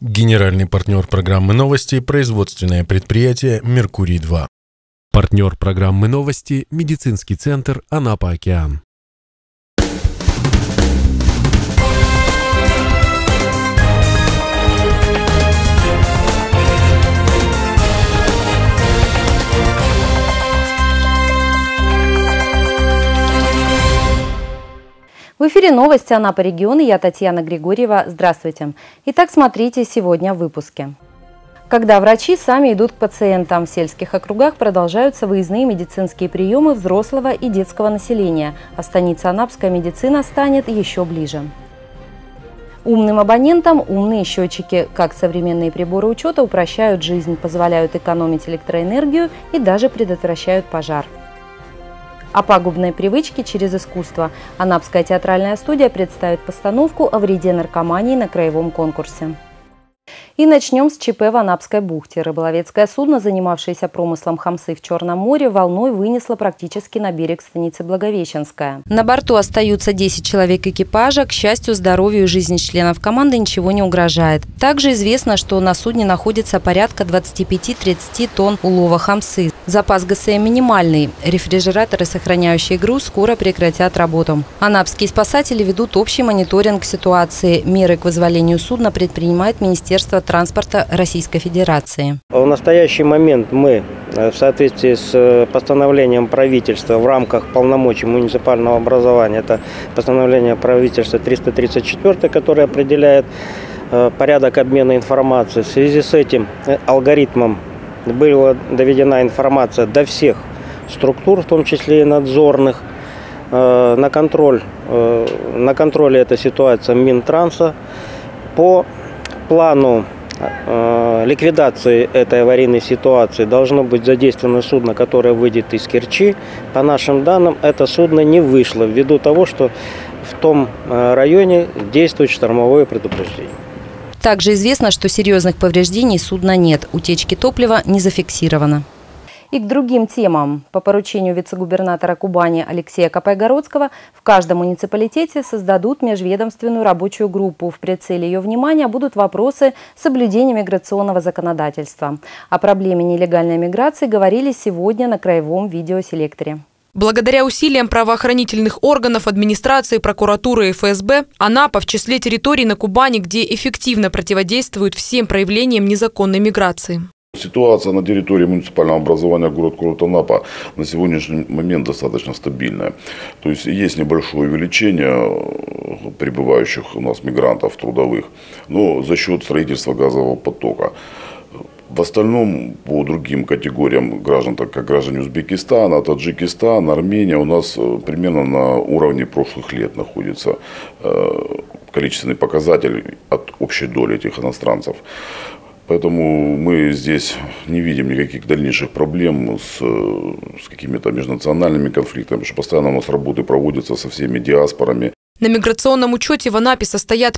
Генеральный партнер программы «Новости» – производственное предприятие «Меркурий-2». Партнер программы «Новости» – медицинский центр «Анапа-Океан». В эфире новости Анапа региона. Я Татьяна Григорьева. Здравствуйте. Итак, смотрите сегодня в выпуске. Когда врачи сами идут к пациентам, в сельских округах продолжаются выездные медицинские приемы взрослого и детского населения, а станица Анапская медицина станет еще ближе. Умным абонентам умные счетчики. Как современные приборы учета упрощают жизнь, позволяют экономить электроэнергию и даже предотвращают пожар. О пагубной привычке через искусство. Анапская театральная студия представит постановку о вреде наркомании на краевом конкурсе. И начнем с ЧП в Анапской бухте. Рыболовецкое судно, занимавшееся промыслом хамсы в Черном море, волной вынесло практически на берег станицы Благовещенская. На борту остаются 10 человек экипажа. К счастью, здоровью и жизни членов команды ничего не угрожает. Также известно, что на судне находится порядка 25-30 тонн улова хамсы. Запас ГСМ минимальный. Рефрижераторы, сохраняющие груз, скоро прекратят работу. Анапские спасатели ведут общий мониторинг ситуации. Меры к вызволению судна предпринимает Министерство транспорта Российской Федерации. В настоящий момент мы в соответствии с постановлением правительства в рамках полномочий муниципального образования, это постановление правительства 334, которое определяет порядок обмена информацией. В связи с этим алгоритмом была доведена информация до всех структур, в том числе и надзорных. На контроле эта ситуация Минтранса. По плану ликвидации этой аварийной ситуации должно быть задействовано судно, которое выйдет из Керчи. По нашим данным, это судно не вышло ввиду того, что в том районе действует штормовое предупреждение. Также известно, что серьезных повреждений судна нет. Утечки топлива не зафиксировано. И к другим темам. По поручению вице-губернатора Кубани Алексея Капайгородского в каждом муниципалитете создадут межведомственную рабочую группу. В прицеле ее внимания будут вопросы соблюдения миграционного законодательства. О проблеме нелегальной миграции говорили сегодня на краевом видеоселекторе. Благодаря усилиям правоохранительных органов, администрации, прокуратуры и ФСБ, Анапа в числе территорий на Кубани, где эффективно противодействуют всем проявлениям незаконной миграции. Ситуация на территории муниципального образования город Анапа на сегодняшний момент достаточно стабильная. То есть есть небольшое увеличение прибывающих у нас мигрантов трудовых, но за счет строительства газового потока. В остальном, по другим категориям граждан, так как граждане Узбекистана, Таджикистана, Армения, у нас примерно на уровне прошлых лет находится количественный показатель от общей доли этих иностранцев. Поэтому мы здесь не видим никаких дальнейших проблем с какими-то межнациональными конфликтами, потому что постоянно у нас работы проводятся со всеми диаспорами. На миграционном учете в Анапе состоят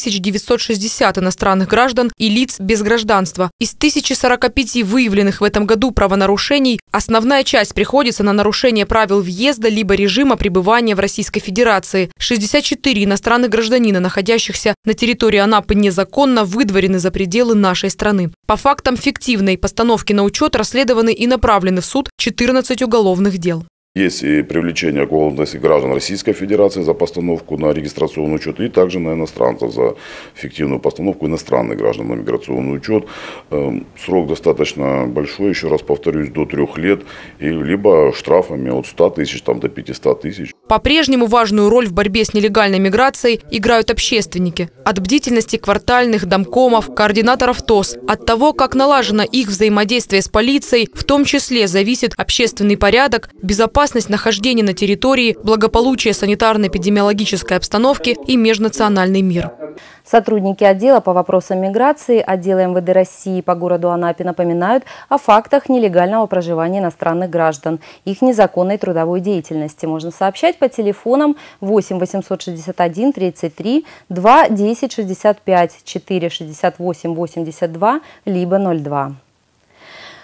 5960 иностранных граждан и лиц без гражданства. Из 1045 выявленных в этом году правонарушений основная часть приходится на нарушение правил въезда либо режима пребывания в Российской Федерации. 64 иностранных гражданина, находящихся на территории Анапы незаконно, выдворены за пределы нашей страны. По фактам фиктивной постановки на учет расследованы и направлены в суд 14 уголовных дел. Есть и привлечение к ответственности граждан Российской Федерации за постановку на регистрационный учет и также на иностранцев за фиктивную постановку иностранных граждан на миграционный учет. Срок достаточно большой, еще раз повторюсь, до 3 лет, и либо штрафами от 100 тысяч до 500 тысяч. По-прежнему важную роль в борьбе с нелегальной миграцией играют общественники. От бдительности квартальных домкомов, координаторов ТОС, от того, как налажено их взаимодействие с полицией, в том числе зависит общественный порядок, безопасность нахождения на территории, благополучие санитарно-эпидемиологической обстановки и межнациональный мир. Сотрудники отдела по вопросам миграции отдела МВД России по городу Анапе напоминают о фактах нелегального проживания иностранных граждан, их незаконной трудовой деятельности. Можно сообщать по телефонам 8 861 33 2 10 65 4 68 82 либо 02.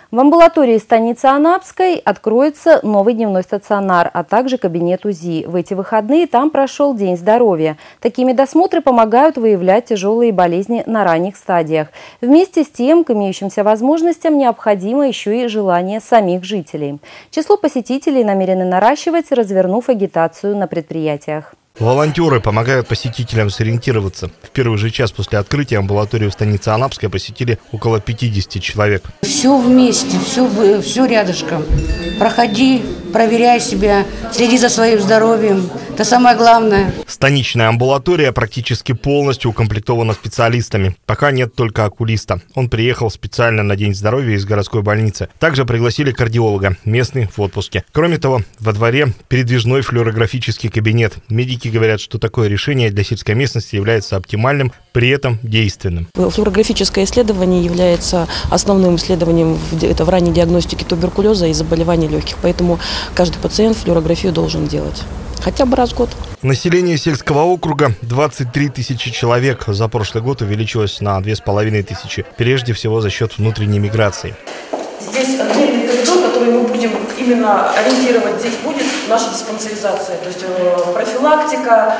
В амбулатории станицы Анапской откроется новый дневной стационар, а также кабинет УЗИ. В эти выходные там прошел День здоровья. Такие медосмотры помогают выявлять тяжелые болезни на ранних стадиях. Вместе с тем, к имеющимся возможностям необходимо еще и желание самих жителей. Число посетителей намерены наращивать, развернув агитацию на предприятиях. Волонтеры помогают посетителям сориентироваться. В первый же час после открытия амбулаторию в станице Анапской посетили около 50 человек. Все вместе, все рядышком. Проходи, проверяй себя, следи за своим здоровьем. Это самое главное. Станичная амбулатория практически полностью укомплектована специалистами. Пока нет только окулиста. Он приехал специально на День здоровья из городской больницы. Также пригласили кардиолога, местный в отпуске. Кроме того, во дворе передвижной флюорографический кабинет. Медики говорят, что такое решение для сельской местности является оптимальным, при этом действенным. Флюорографическое исследование является основным исследованием в ранней диагностике туберкулеза и заболеваний легких. Поэтому каждый пациент флюорографию должен делать. Хотя бы раз в год. Население сельского округа 23 тысячи человек. За прошлый год увеличилось на 2500. Прежде всего за счет внутренней миграции. Здесь отдельный коридор, который мы будем именно ориентировать. Здесь будет наша диспансеризация, то есть профилактика.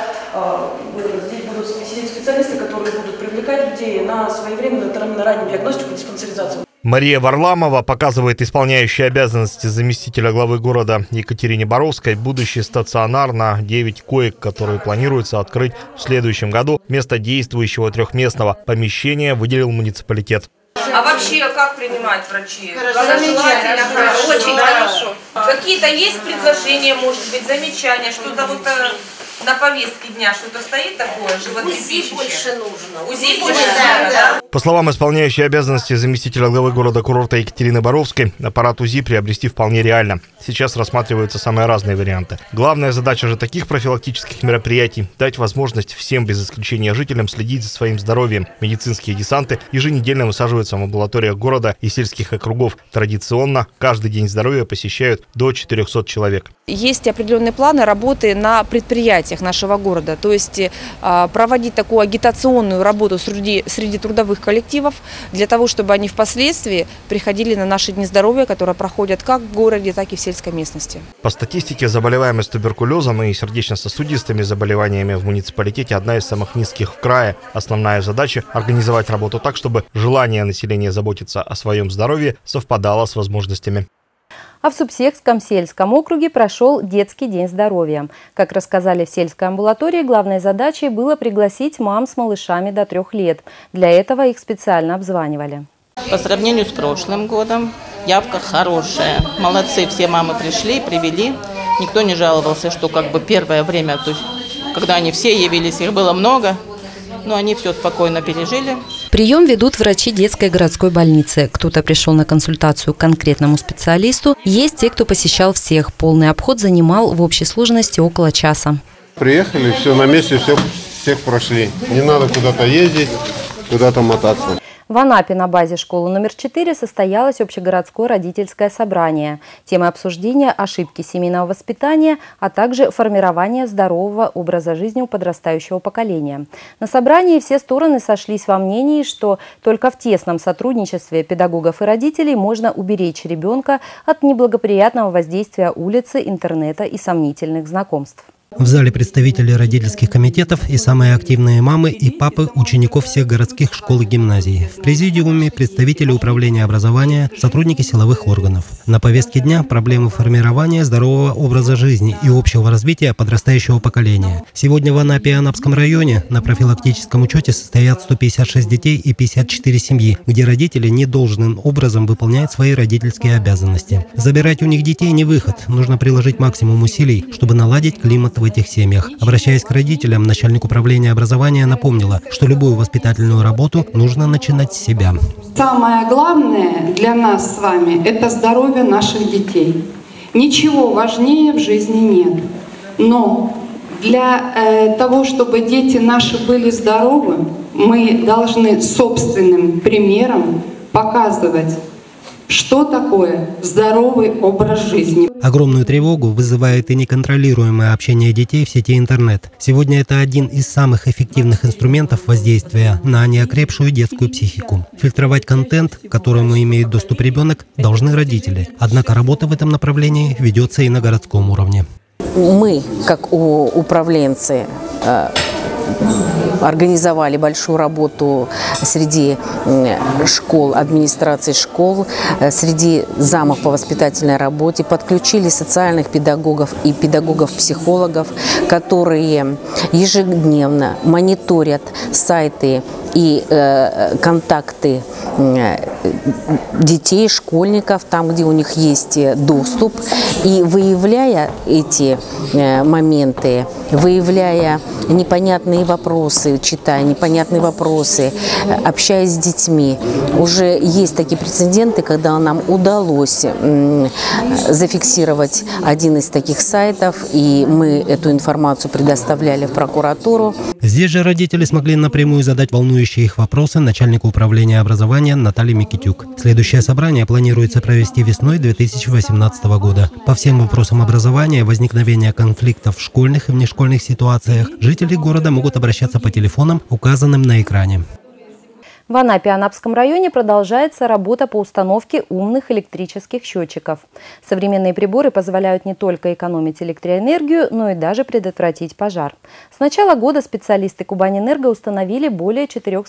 Здесь будут сидеть специалисты, которые будут привлекать людей на своевременную раннюю диагностику и диспансеризацию. Мария Варламова показывает исполняющей обязанности заместителя главы города Екатерине Боровской будущий стационар на 9 коек, который планируется открыть в следующем году. Вместо действующего трехместного помещения выделил муниципалитет. А вообще, как принимать врачи? Желательно, очень хорошо. Какие-то есть предложения, может быть, замечания, что-то вот на повестке дня что-то стоит такое животрепещущее? УЗИ больше нужно. УЗИ больше нужно, да. По словам исполняющей обязанности заместителя главы города-курорта Екатерины Боровской, аппарат УЗИ приобрести вполне реально. Сейчас рассматриваются самые разные варианты. Главная задача же таких профилактических мероприятий – дать возможность всем без исключения жителям следить за своим здоровьем. Медицинские десанты еженедельно высаживаются в амбулаториях города и сельских округов. Традиционно каждый день здоровья посещают до 400 человек. Есть определенные планы работы на предприятиях нашего города, то есть проводить такую агитационную работу среди трудовых коллективов для того, чтобы они впоследствии приходили на наши дни здоровья, которые проходят как в городе, так и в сельской местности. По статистике, заболеваемость туберкулезом и сердечно-сосудистыми заболеваниями в муниципалитете одна из самых низких в крае. Основная задача – организовать работу так, чтобы желание населения заботиться о своем здоровье совпадало с возможностями. А в Субсекском сельском округе прошел детский день здоровья. Как рассказали в сельской амбулатории, главной задачей было пригласить мам с малышами до 3 лет. Для этого их специально обзванивали. По сравнению с прошлым годом явка хорошая. Молодцы, все мамы пришли, привели. Никто не жаловался, что первое время, то есть, когда они все явились, их было много, но они все спокойно пережили. Прием ведут врачи детской городской больницы. Кто-то пришел на консультацию к конкретному специалисту. Есть те, кто посещал всех. Полный обход занимал в общей сложности около часа. Приехали, все на месте, всех прошли. Не надо куда-то ездить, куда-то мотаться. В Анапе на базе школы номер 4 состоялось общегородское родительское собрание. Темой обсуждения – ошибки семейного воспитания, а также формирование здорового образа жизни у подрастающего поколения. На собрании все стороны сошлись во мнении, что только в тесном сотрудничестве педагогов и родителей можно уберечь ребенка от неблагоприятного воздействия улицы, интернета и сомнительных знакомств. В зале представители родительских комитетов и самые активные мамы и папы учеников всех городских школ и гимназий. В президиуме представители управления образования, сотрудники силовых органов. На повестке дня проблемы формирования здорового образа жизни и общего развития подрастающего поколения. Сегодня в Анапе и Анапском районе на профилактическом учете состоят 156 детей и 54 семьи, где родители недолжным образом выполняют свои родительские обязанности. Забирать у них детей не выход. Нужно приложить максимум усилий, чтобы наладить климат в этих семьях. Обращаясь к родителям, начальник управления образования напомнила, что любую воспитательную работу нужно начинать с себя. Самое главное для нас с вами – это здоровье наших детей. Ничего важнее в жизни нет. Но для того, чтобы дети наши были здоровы, мы должны собственным примером показывать, Что такое здоровый образ жизни? Огромную тревогу вызывает и неконтролируемое общение детей в сети интернет. Сегодня это один из самых эффективных инструментов воздействия на неокрепшую детскую психику. Фильтровать контент, к которому имеет доступ ребенок, должны родители. Однако работа в этом направлении ведется и на городском уровне. Мы, как управленцы, организовали большую работу среди школ, администрации школ, среди замов по воспитательной работе, подключили социальных педагогов и педагогов-психологов, которые ежедневно мониторят сайты и контакты детей, школьников, там, где у них есть доступ, и выявляя эти моменты, выявляя непонятные вопросы, читая непонятные вопросы, общаясь с детьми. Уже есть такие прецеденты, когда нам удалось зафиксировать один из таких сайтов, и мы эту информацию предоставляли в прокуратуру. Здесь же родители смогли напрямую задать волнующие их вопросы начальнику управления образования Наталье Микитюк. Следующее собрание планируется провести весной 2018 года. По всем вопросам образования, возникновения конфликтов в школьных и внешкольных ситуациях жители города могут обращаться по телефонам, указанным на экране. В Анапе и Анапском районе продолжается работа по установке умных электрических счетчиков. Современные приборы позволяют не только экономить электроэнергию, но и даже предотвратить пожар. С начала года специалисты Кубаньэнерго установили более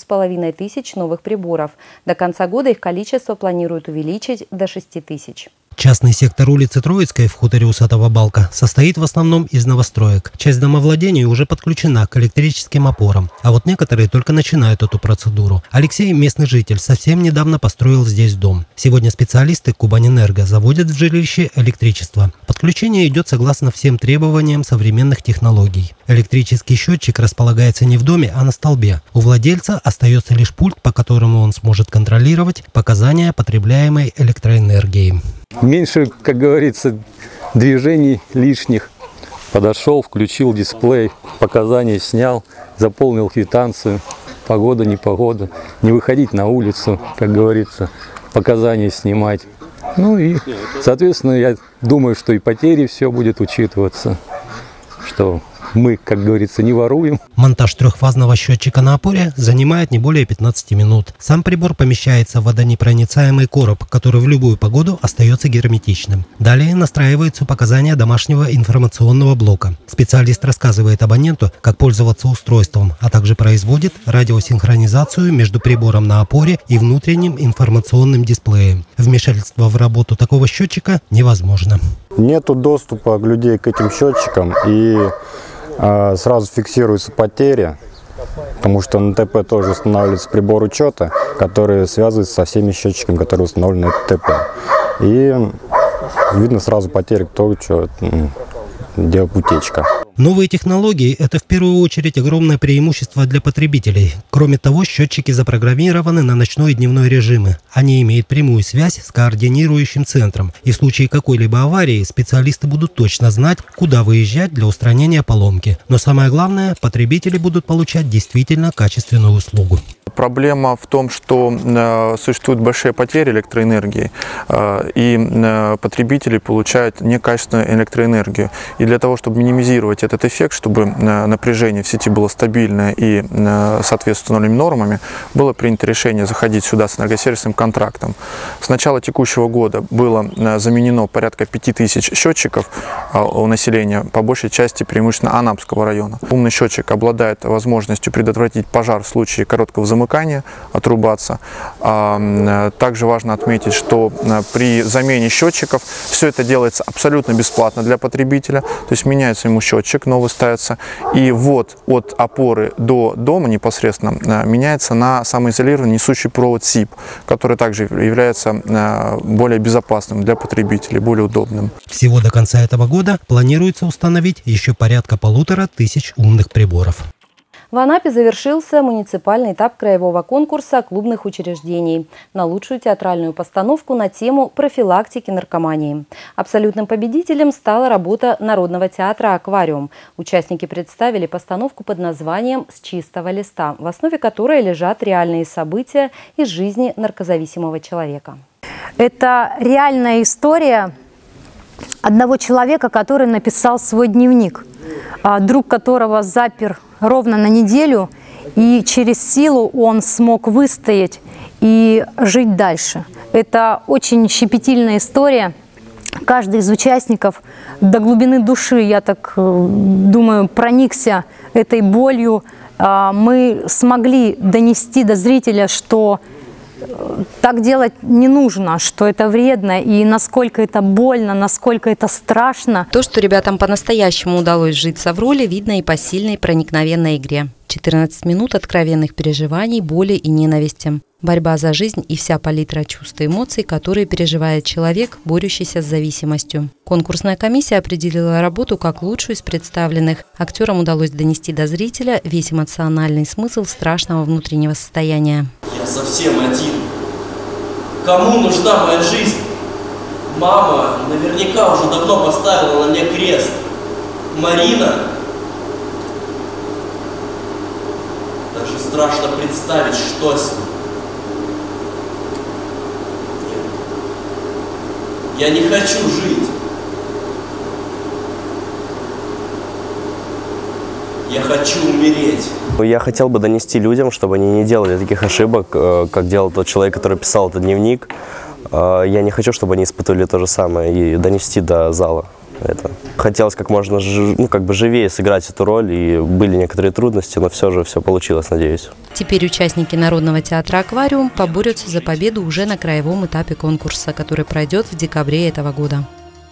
4500 новых приборов. До конца года их количество планируют увеличить до 6000. Частный сектор улицы Троицкой в хуторе Усатого Балка состоит в основном из новостроек. Часть домовладений уже подключена к электрическим опорам, а вот некоторые только начинают эту процедуру. Алексей, местный житель, совсем недавно построил здесь дом. Сегодня специалисты Кубаньэнерго заводят в жилище электричество. Подключение идет согласно всем требованиям современных технологий. Электрический счетчик располагается не в доме, а на столбе. У владельца остается лишь пульт, по которому он сможет контролировать показания потребляемой электроэнергии. Меньше, как говорится, движений лишних. Подошел, включил дисплей, показания снял, заполнил квитанцию. Погода, непогода. Не выходить на улицу, как говорится, показания снимать. Ну и, соответственно, я думаю, что и потери все будет учитываться, что мы, как говорится, не воруем. Монтаж трехфазного счетчика на опоре занимает не более 15 минут. Сам прибор помещается в водонепроницаемый короб, который в любую погоду остается герметичным. Далее настраиваются показания домашнего информационного блока. Специалист рассказывает абоненту, как пользоваться устройством, а также производит радиосинхронизацию между прибором на опоре и внутренним информационным дисплеем. Вмешательство в работу такого счетчика невозможно. Нету доступа людей к этим счетчикам, и сразу фиксируются потери, потому что на ТП тоже устанавливается прибор учета, который связывается со всеми счетчиками, которые установлены на ТП. И видно сразу потери, кто что делает, утечка. Новые технологии – это в первую очередь огромное преимущество для потребителей. Кроме того, счетчики запрограммированы на ночной и дневной режимы. Они имеют прямую связь с координирующим центром. И в случае какой-либо аварии специалисты будут точно знать, куда выезжать для устранения поломки. Но самое главное – потребители будут получать действительно качественную услугу. Проблема в том, что существуют большие потери электроэнергии, и потребители получают некачественную электроэнергию. И для того, чтобы минимизировать этот эффект, чтобы напряжение в сети было стабильное и соответствует нормами, было принято решение заходить сюда с энергосервисным контрактом. С начала текущего года было заменено порядка 5000 счетчиков у населения, по большей части преимущественно Анапского района. Умный счетчик обладает возможностью предотвратить пожар в случае короткого замыкания, отрубаться. Также важно отметить, что при замене счетчиков все это делается абсолютно бесплатно для потребителя, то есть меняется ему счетчик, новый ставится, и вот от опоры до дома непосредственно меняется на самоизолированный несущий провод СИП, который также является более безопасным для потребителей, более удобным. Всего до конца этого года планируется установить еще порядка 1500 умных приборов. В Анапе завершился муниципальный этап краевого конкурса клубных учреждений на лучшую театральную постановку на тему профилактики наркомании. Абсолютным победителем стала работа Народного театра «Аквариум». Участники представили постановку под названием «С чистого листа», в основе которой лежат реальные события из жизни наркозависимого человека. Это реальная история одного человека, который написал свой дневник, друг которого запер ровно на неделю, и через силу он смог выстоять и жить дальше. Это очень щепетильная история. Каждый из участников до глубины души, я так думаю, проникся этой болью. Мы смогли донести до зрителя, что так делать не нужно, что это вредно, и насколько это больно, насколько это страшно. То, что ребятам по-настоящему удалось вжиться в роли, видно и по сильной проникновенной игре. 14 минут откровенных переживаний, боли и ненависти. Борьба за жизнь и вся палитра чувств и эмоций, которые переживает человек, борющийся с зависимостью. Конкурсная комиссия определила работу как лучшую из представленных. Актерам удалось донести до зрителя весь эмоциональный смысл страшного внутреннего состояния. Я совсем один. Кому нужна моя жизнь? Мама наверняка уже давно поставила на мне крест. Марина? Даже страшно представить, что с ним. Я не хочу жить. Я хочу умереть. Я хотел бы донести людям, чтобы они не делали таких ошибок, как делал тот человек, который писал этот дневник. Я не хочу, чтобы они испытывали то же самое, и донести до зала это. Хотелось как можно живее сыграть эту роль, и были некоторые трудности, но все же все получилось, надеюсь. Теперь участники Народного театра «Аквариум» поборются за победу уже на краевом этапе конкурса, который пройдет в декабре этого года.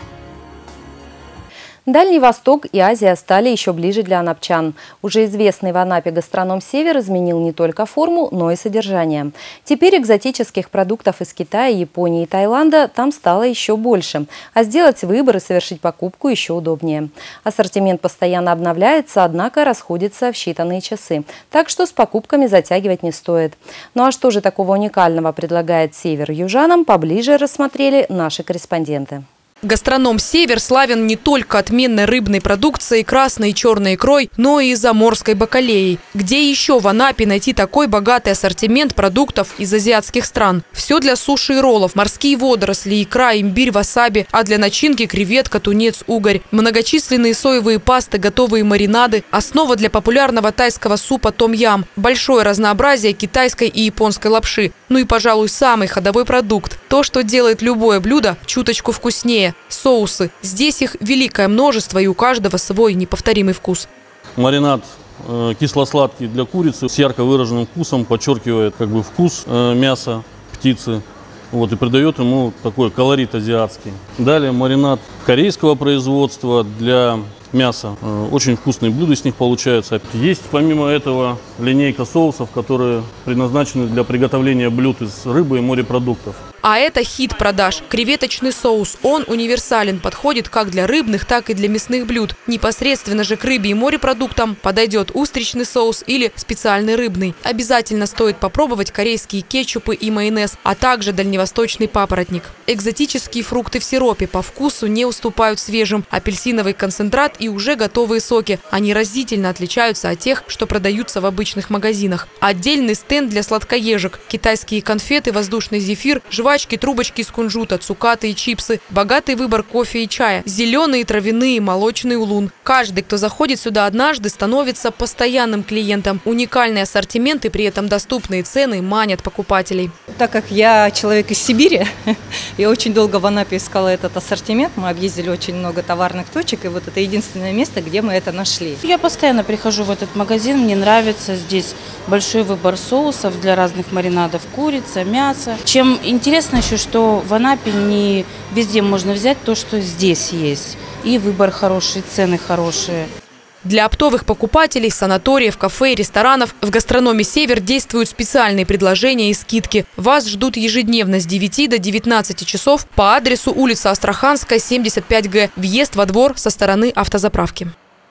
Дальний Восток и Азия стали еще ближе для анапчан. Уже известный в Анапе гастроном «Север» изменил не только форму, но и содержание. Теперь экзотических продуктов из Китая, Японии и Таиланда там стало еще больше. А сделать выбор и совершить покупку еще удобнее. Ассортимент постоянно обновляется, однако расходится в считанные часы. Так что с покупками затягивать не стоит. Ну а что же такого уникального предлагает «Север» южанам, поближе рассмотрели наши корреспонденты. Гастроном «Север» славен не только отменной рыбной продукцией, красной и черной икрой, но и заморской бакалеей. Где еще в Анапе найти такой богатый ассортимент продуктов из азиатских стран? Все для суши и роллов, морские водоросли, икра, имбирь, васаби, а для начинки креветка, тунец, угорь. Многочисленные соевые пасты, готовые маринады, основа для популярного тайского супа том-ям, большое разнообразие китайской и японской лапши. Ну и, пожалуй, самый ходовой продукт. То, что делает любое блюдо чуточку вкуснее. Соусы. Здесь их великое множество, и у каждого свой неповторимый вкус. Маринад кисло-сладкий для курицы с ярко выраженным вкусом подчеркивает вкус мяса, птицы. И придает ему такой колорит азиатский. Далее маринад корейского производства для мяса. Очень вкусные блюда с них получаются. Есть помимо этого линейка соусов, которые предназначены для приготовления блюд из рыбы и морепродуктов. А это хит продаж – креветочный соус. Он универсален, подходит как для рыбных, так и для мясных блюд. Непосредственно же к рыбе и морепродуктам подойдет устричный соус или специальный рыбный. Обязательно стоит попробовать корейские кетчупы и майонез, а также дальневосточный папоротник. Экзотические фрукты в сиропе по вкусу не уступают свежим. Апельсиновый концентрат и уже готовые соки. Они разительно отличаются от тех, что продаются в обычных магазинах. Отдельный стенд для сладкоежек. Китайские конфеты, воздушный зефир, жвачки, трубочки из кунжута, цукаты и чипсы. Богатый выбор кофе и чая. Зеленые, травяные, молочный улун. Каждый, кто заходит сюда однажды, становится постоянным клиентом. Уникальный ассортимент и при этом доступные цены манят покупателей. Так как я человек из Сибири, я очень долго в Анапе искала этот ассортимент. Мы объездили очень много товарных точек, и вот это единственное место, где мы это нашли. Я постоянно прихожу в этот магазин, мне нравится. Здесь большой выбор соусов для разных маринадов, курица, мясо. Чем интересно еще, что в Анапе не везде можно взять то, что здесь есть. И выбор хороший, цены хорошие. Для оптовых покупателей, санаториев, кафе и ресторанов в гастрономе «Север» действуют специальные предложения и скидки. Вас ждут ежедневно с 9 до 19 часов по адресу улица Астраханская, 75Г. Въезд во двор со стороны автозаправки.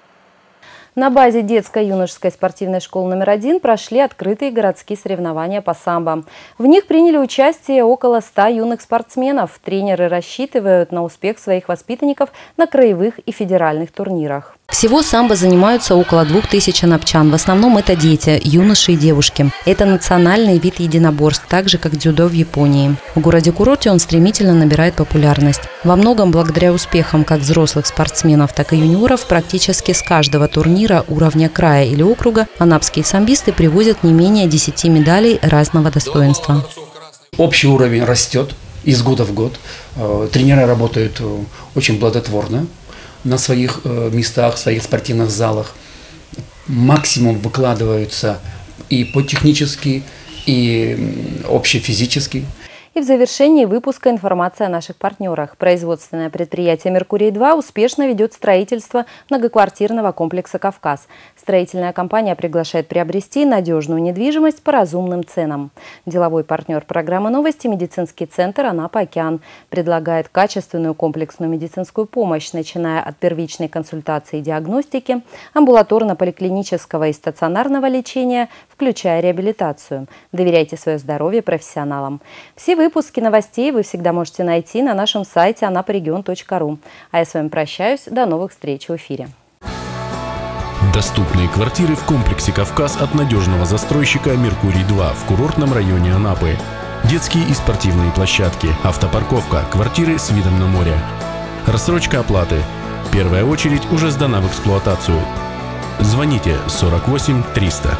На базе детско-юношеской спортивной школы номер 1 прошли открытые городские соревнования по самбо. В них приняли участие около 100 юных спортсменов. Тренеры рассчитывают на успех своих воспитанников на краевых и федеральных турнирах. Всего самбо занимаются около 2000 анапчан. В основном это дети, юноши и девушки. Это национальный вид единоборств, так же как дзюдо в Японии. В городе-курорте он стремительно набирает популярность. Во многом благодаря успехам как взрослых спортсменов, так и юниоров практически с каждого турнира уровня края или округа анапские самбисты привозят не менее 10 медалей разного достоинства. Общий уровень растет из года в год. Тренеры работают очень плодотворно на своих местах, в своих спортивных залах. Максимум выкладываются и по-технически, и общефизически. И в завершении выпуска информация о наших партнерах. Производственное предприятие «Меркурий-2» успешно ведет строительство многоквартирного комплекса «Кавказ». Строительная компания приглашает приобрести надежную недвижимость по разумным ценам. Деловой партнер программы «Новости» медицинский центр «Анапа-Океан» предлагает качественную комплексную медицинскую помощь, начиная от первичной консультации и диагностики, амбулаторно-поликлинического и стационарного лечения, включая реабилитацию. Доверяйте свое здоровье профессионалам. Все выпуски новостей вы всегда можете найти на нашем сайте anaporegion.ru. А я с вами прощаюсь. До новых встреч в эфире. Доступные квартиры в комплексе «Кавказ» от надежного застройщика «Меркурий-2» в курортном районе Анапы. Детские и спортивные площадки, автопарковка, квартиры с видом на море. Рассрочка оплаты. Первая очередь уже сдана в эксплуатацию. Звоните 48 300.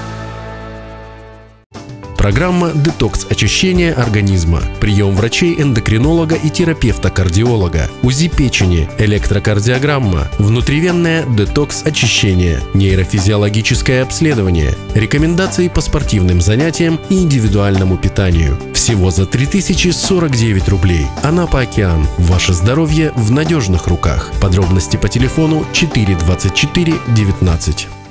Программа «Детокс очищения организма». Прием врачей-эндокринолога и терапевта-кардиолога. УЗИ печени, электрокардиограмма, внутривенное детокс-очищение, нейрофизиологическое обследование, рекомендации по спортивным занятиям и индивидуальному питанию. Всего за 3049 рублей. Анапа-Океан. Ваше здоровье в надежных руках. Подробности по телефону 4 24 19.